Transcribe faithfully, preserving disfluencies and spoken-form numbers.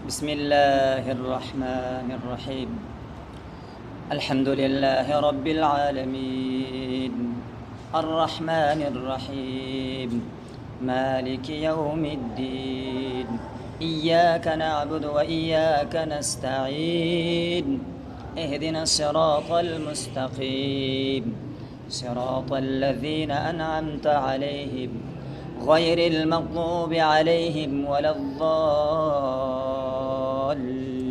بسم الله الرحمن الرحيم. الحمد لله رب العالمين، الرحمن الرحيم، مالك يوم الدين. إياك نعبد وإياك نستعين. اهدنا الصراط المستقيم، صراط الذين أنعمت عليهم غير المغضوب عليهم ولا الضالين.